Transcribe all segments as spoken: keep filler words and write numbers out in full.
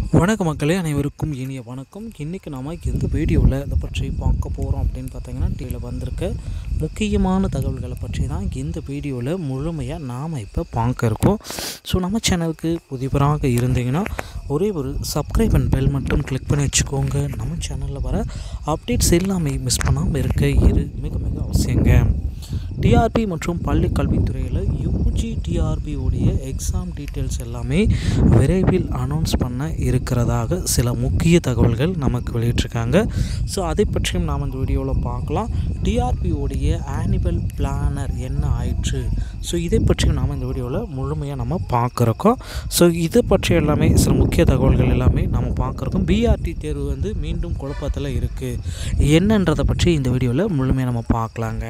வணக்க மக்களே, அனைவருக்கும் இனிய வணக்கம். இன்றைக்கி நாம் இந்த வீடியோவில் இதை பற்றி பார்க்க போகிறோம் அப்படின்னு பார்த்தீங்கன்னா, டிவியில் வந்திருக்க முக்கியமான தகவல்களை பற்றி தான் இந்த வீடியோவில் முழுமையாக நாம் இப்போ பார்க்க இருக்கோம். ஸோ நம்ம சேனலுக்கு புதிவராக இருந்தீங்கன்னா ஒரே ஒரு சப்ஸ்கிரைப் அண்ட் பெல் மட்டும் கிளிக் பண்ணி வச்சுக்கோங்க. நம்ம சேனலில் வர அப்டேட்ஸ் எல்லாமே மிஸ் பண்ணாமல் இருக்க இது மிக மிக அவசியங்க. டிஆர்பி மற்றும் பள்ளி கல்வித்துறையில் யூஜி டிஆர்பியோடைய எக்ஸாம் டீட்டெயில்ஸ் எல்லாமே விரைவில் அனௌன்ஸ் பண்ண இருக்கிறதாக சில முக்கிய தகவல்கள் நமக்கு வெளியிட்டிருக்காங்க. ஸோ அதை பற்றியும் நாம் இந்த வீடியோவில் பார்க்கலாம். டிஆர்பியோடைய ஆனுவல் பிளானர் என்ன ஆயிற்று, ஸோ இதை பற்றியும் நாம் இந்த வீடியோவில் முழுமையாக நம்ம பார்க்குறோம். ஸோ இதை பற்றி எல்லாமே சில முக்கிய தகவல்கள் எல்லாமே நம்ம பார்க்குறோம். பிஆர்டி தேர்வு வந்து மீண்டும் குழப்பத்தில் இருக்குது என்னன்றதை பற்றி இந்த வீடியோவில் முழுமையாக நம்ம பார்க்கலாங்க.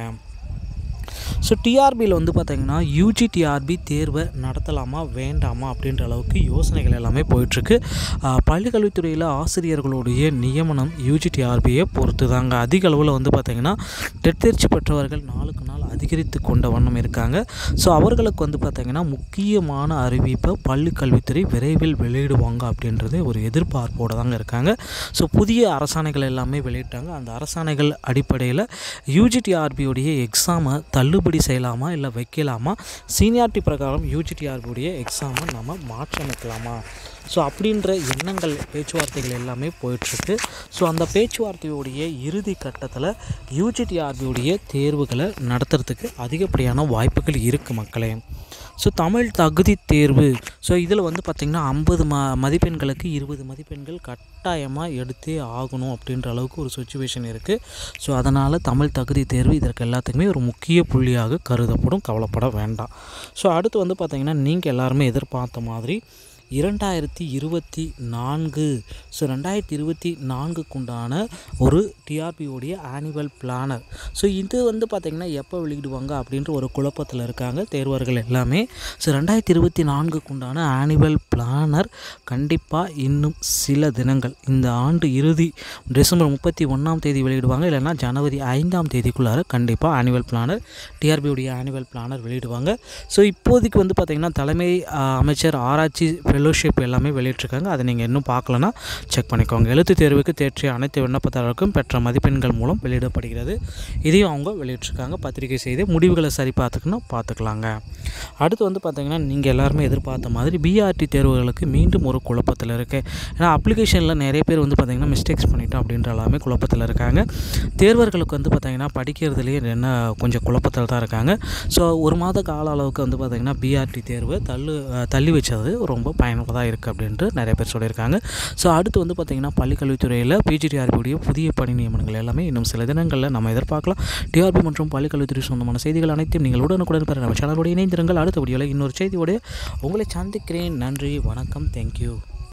ஸோ டிஆர்பியில் வந்து பார்த்திங்கன்னா யூஜி டிஆர்பி தேர்வை நடத்தலாமா வேண்டாமா அப்படின்ற அளவுக்கு யோசனைகள் எல்லாமே போயிட்டுருக்கு. பள்ளிக்கல்வித்துறையில் ஆசிரியர்களுடைய நியமனம் யூஜி டிஆர்பியை பொறுத்து தாங்க. அதிக அளவில் வந்து பார்த்திங்கன்னா டெட் தேர்ச்சி பெற்றவர்கள் நாளுக்கு நாள் அதிகரித்து கொண்ட வண்ணம் இருக்காங்க. ஸோ அவர்களுக்கு வந்து பார்த்திங்கன்னா முக்கியமான அறிவிப்பை பள்ளிக்கல்வித்துறை விரைவில் வெளியிடுவாங்க அப்படின்றது ஒரு எதிர்பார்ப்போடு தாங்க இருக்காங்க. ஸோ புதிய அரசாணைகள் எல்லாமே வெளியிட்டாங்க. அந்த அரசாணைகள் அடிப்படையில் யூஜி டிஆர்பியோடைய எக்ஸாமை தள்ளுபடி செய்யலாமா இல்லை வைக்கலாமா, சீனியாரிட்டி பிரகாரம் யூஜி டிஆர்பியோடைய எக்ஸாமை நம்ம மாற்றியமைக்கலாமா, ஸோ அப்படின்ற எண்ணங்கள் பேச்சுவார்த்தைகள் எல்லாமே போயிட்டுருக்கு. ஸோ அந்த பேச்சுவார்த்தையுடைய இறுதி கட்டத்தில் யூஜி டிஆர்பியோடைய தேர்வுகளை நடத்துறதுக்கு அதிகப்படியான வாய்ப்புகள் இருக்குது மக்களே. ஸோ தமிழ் தகுதி தேர்வு, ஸோ இதில் வந்து பார்த்திங்கன்னா ஐம்பது ம மதிப்பெண்களுக்கு இருபது மதிப்பெண்கள் கட்டாயமாக எடுத்தே ஆகணும் அப்படின்ற அளவுக்கு ஒரு சுச்சுவேஷன் இருக்குது. ஸோ அதனால் தமிழ் தகுதி தேர்வு இதற்கு எல்லாத்துக்குமே ஒரு முக்கிய புள்ளியாக கருதப்படும், கவலைப்பட வேண்டாம். ஸோ அடுத்து வந்து பார்த்திங்கன்னா நீங்கள் எல்லாருமே எதிர்பார்த்த மாதிரி இரண்டாயிரத்தி இருபத்தி நான்கு ஸோ ரெண்டாயிரத்தி இருபத்தி நான்குக்குண்டான ஒரு டிஆர்பியோடைய ஆனுவல் பிளானர், ஸோ இது வந்து பார்த்திங்கன்னா எப்போ வெளியிடுவாங்க அப்படின்ற ஒரு குழப்பத்தில் இருக்காங்க தேர்வர்கள் எல்லாமே. ஸோ ரெண்டாயிரத்தி இருபத்தி நான்குக்குண்டான ஆனுவல் பிளானர் கண்டிப்பாக இன்னும் சில தினங்கள், இந்த ஆண்டு இறுதி டிசம்பர் முப்பத்தி ஒன்றாம் தேதி வெளியிடுவாங்க, இல்லைன்னா ஜனவரி ஐந்தாம் தேதிக்குள்ளார கண்டிப்பாக ஆனுவல் பிளானர் டிஆர்பியோடைய ஆனுவல் பிளானர் வெளியிடுவாங்க. ஸோ இப்போதைக்கு வந்து பார்த்திங்கன்னா தலைமை அமைச்சர் ஆராய்ச்சி ஃபெலோஷிப் எல்லாமே வெளியிட்டிருக்காங்க. அதை நீங்கள் இன்னும் பார்க்கலன்னா செக் பண்ணிக்கோங்க. எழுத்து தேர்வுக்கு தேற்றிய அனைத்து விண்ணப்பதாரருக்கும் பெற்ற மதிப்பெண்கள் மூலம் வெளியிடப்படுகிறது. இதையும் அவங்க வெளியிட்டிருக்காங்க. பத்திரிகை செய்து முடிவுகளை சரி பார்த்துக்கணும் பார்த்துக்கலாங்க. அடுத்து வந்து பார்த்திங்கன்னா நீங்கள் எல்லாருமே எதிர்பார்த்த மாதிரி பிஆர்டி தேர்வுகளுக்கு மீண்டும் ஒரு குழப்பத்தில் இருக்குது. ஏன்னா அப்ளிகேஷனில் நிறைய பேர் வந்து பார்த்திங்கன்னா மிஸ்டேக்ஸ் பண்ணிட்டோம் அப்படின்ற எல்லாமே குழப்பத்தில் இருக்காங்க. தேர்வர்களுக்கு வந்து பார்த்திங்கன்னா படிக்கிறதுலேயே என்ன கொஞ்சம் குழப்பத்தில் தான் இருக்காங்க. ஸோ ஒரு மாத கால அளவுக்கு வந்து பார்த்திங்கன்னா பிஆர்டி தேர்வு தள்ளு தள்ளி வச்சது ரொம்ப பயனுள்ளதாக இருக்குது அப்படின்ட்டு நிறைய பேர் சொல்லியிருக்காங்க. ஸோ அடுத்து வந்து பார்த்திங்கன்னா பள்ளிக்கல்வித்துறையில் பிஜிடிஆர்பியுடைய புதிய பணி நியமனங்கள் எல்லாமே இன்னும் சில தினங்களில் நம்ம எதிர்பார்க்கலாம். டிஆர்பி மற்றும் பள்ளிக்கல்வித்துறை சொந்தமான செய்திகள் அனைத்தையும் நீங்கள் உடனுக்குடன் பெற நம்ம சேனலோடு இணைந்திருங்கள். அடுத்த வீடியோவில் இன்னொரு செய்தியோடு உங்களை சந்திக்கிறேன். நன்றி, வணக்கம், தேங்க்யூ.